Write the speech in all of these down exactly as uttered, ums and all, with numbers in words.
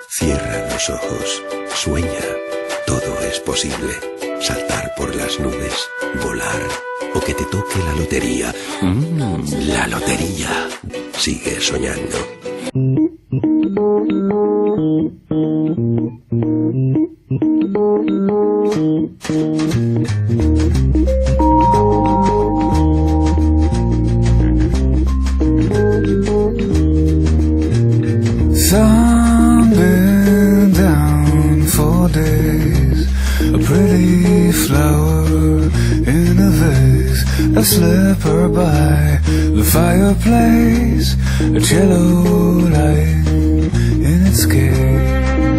Cierra los ojos, sueña, todo es posible. Saltar por las nubes, volar o que te toque la lotería. Mm, la lotería. Sigue soñando. Sun been down for days, a pretty flower in a vase, a slipper by the fireplace, a cello light in its case.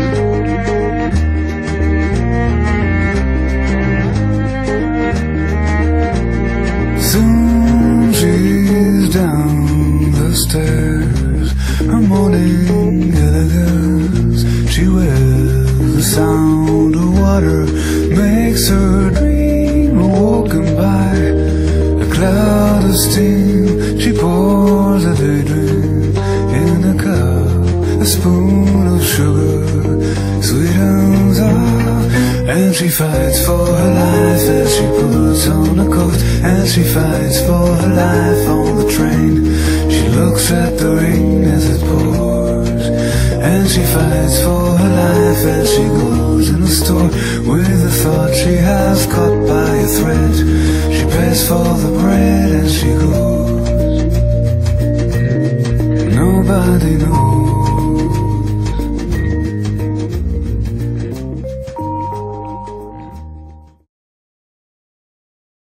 Soon she's down the stairs, her morning elegance she wears. The sound of water makes her dream. Walking by a cloud of steam, she pours a daydream in a cup. A spoon of sugar sweetens up, and she fights for her life as she puts on a coat, and she fights for her life on the train. She looks at the rain as it pours, and she fights for her life as she goes in the store with the thought she has caught by a thread. She pays for the bread and she goes. Nobody knows